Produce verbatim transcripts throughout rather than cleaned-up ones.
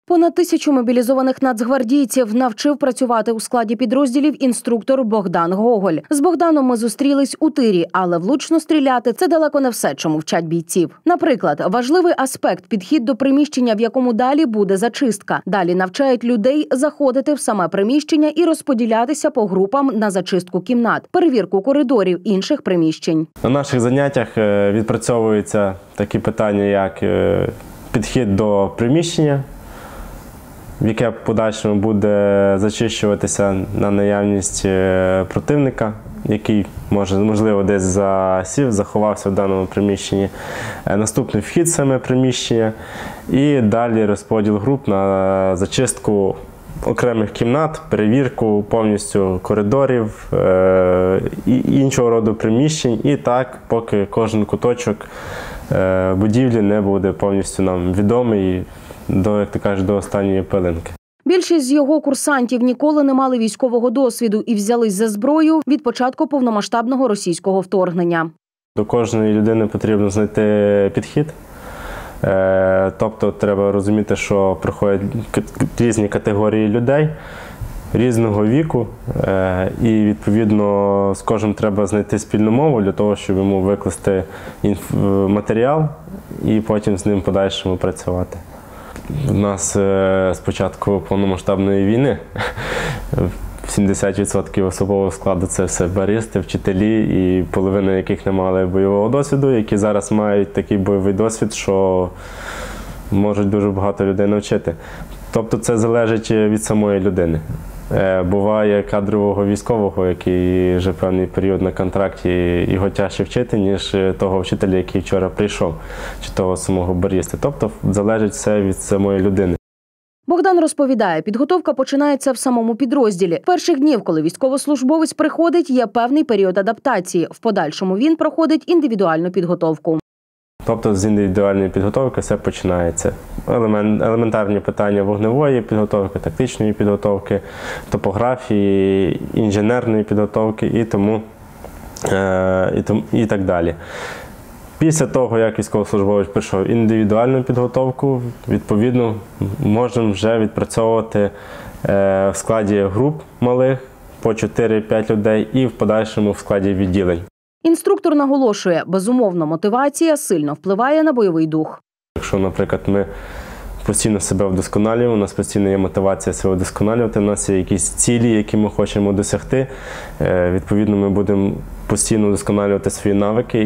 Понад тисячу мобілізованих нацгвардійців навчив працювати у складі підрозділів інструктор Богдан Гоголь. З Богданом ми зустрілись у тирі, але влучно стріляти – це далеко не все, чому вчать бійців. Наприклад, важливий аспект – підхід до приміщення, в якому далі буде зачистка. Далі навчають людей заходити в саме приміщення і розподілятися по групам на зачистку кімнат, перевірку коридорів інших приміщень. На наших заняттях відпрацьовуються такі питання, як підхід до приміщення, яке в подальшому буде зачищуватися на наявність противника, який, може, можливо, десь засів, заховався в даному приміщенні. Наступний вхід в саме приміщення і далі розподіл груп на зачистку окремих кімнат, перевірку повністю коридорів і іншого роду приміщень. І так, поки кожен куточок будівлі не буде повністю нам відомий до, як ти кажеш, до останньої пилинки. Більшість з його курсантів ніколи не мали військового досвіду і взялись за зброю від початку повномасштабного російського вторгнення. До кожної людини потрібно знайти підхід. Тобто треба розуміти, що приходять різні категорії людей різного віку, і відповідно з кожним треба знайти спільну мову для того, щоб йому викласти матеріал і потім з ним в подальшому працювати. У нас з початку повномасштабної війни сімдесят відсотків особового складу – це все баристи, вчителі, і половина яких не мали бойового досвіду, які зараз мають такий бойовий досвід, що можуть дуже багато людей навчити. Тобто це залежить від самої людини. Буває кадрового військового, який вже певний період на контракті, його тяжче вчити, ніж того вчителя, який вчора прийшов, чи того самого бариста. Тобто залежить все від самої людини. Богдан розповідає, підготовка починається в самому підрозділі. Перших днів, коли військовослужбовець приходить, є певний період адаптації. В подальшому він проходить індивідуальну підготовку. Тобто з індивідуальної підготовки все починається. Елементарні питання вогневої підготовки, тактичної підготовки, топографії, інженерної підготовки і, тому, і, тому, і так далі. Після того, як військовослужбовець пройшов індивідуальну підготовку, відповідно, можемо вже відпрацьовувати в складі груп малих по чотири-п'ять людей і в подальшому в складі відділень. Інструктор наголошує, безумовно, мотивація сильно впливає на бойовий дух. Якщо, наприклад, ми постійно себе вдосконалюємо, у нас постійно є мотивація себе вдосконалювати, у нас є якісь цілі, які ми хочемо досягти, відповідно, ми будемо постійно вдосконалювати свої навики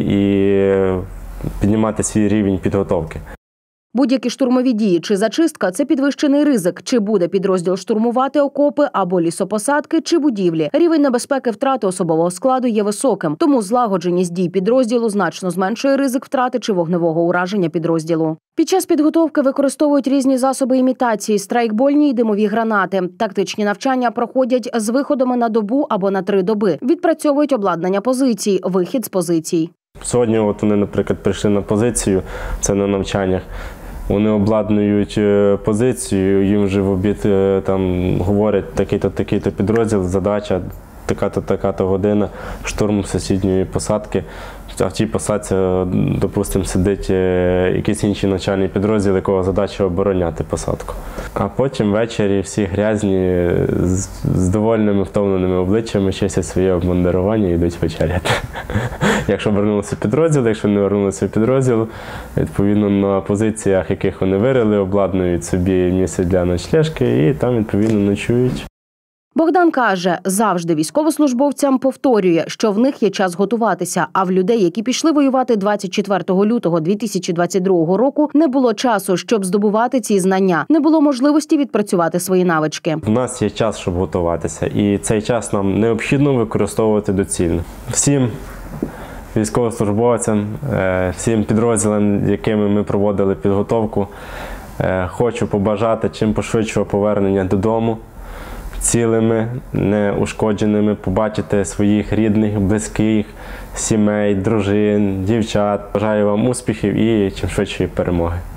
і піднімати свій рівень підготовки. Будь-які штурмові дії чи зачистка – це підвищений ризик. Чи буде підрозділ штурмувати окопи або лісопосадки, чи будівлі. Рівень небезпеки втрати особового складу є високим, тому злагодженість дій підрозділу значно зменшує ризик втрати чи вогневого ураження підрозділу. Під час підготовки використовують різні засоби імітації – страйкбольні й димові гранати. Тактичні навчання проходять з виходами на добу або на три доби. Відпрацьовують обладнання позицій, вихід з позицій. Сьогодні от вони, наприклад, прийшли на позицію, це на навчаннях. Вони обладнують позицію, їм вже в обід там говорять такий-то, такий-то підрозділ, задача, така-то, така-то година, штурм сусідньої посадки. А в тій посадці, допустимо, сидить якийсь інший навчальний підрозділ, якого задача обороняти посадку. А потім ввечері всі грязні, з довольними, втомленими обличчями чистять своє обмундирування і йдуть вечеряти. Якщо вернулися в підрозділ, якщо не вернулися в підрозділ, відповідно на позиціях, яких вони вирили, обладнують собі місце для ночлежки і там, відповідно, ночують. Богдан каже, завжди військовослужбовцям повторює, що в них є час готуватися, а в людей, які пішли воювати двадцять четвертого лютого дві тисячі двадцять другого року, не було часу, щоб здобувати ці знання, не було можливості відпрацювати свої навички. У нас є час, щоб готуватися, і цей час нам необхідно використовувати доцільно. Всім військовослужбовцям, всім підрозділам, якими ми проводили підготовку, хочу побажати чим пошвидшого повернення додому, цілими, неушкодженими, побачити своїх рідних, близьких, сімей, дружин, дівчат. Бажаю вам успіхів і чим швидшої перемоги.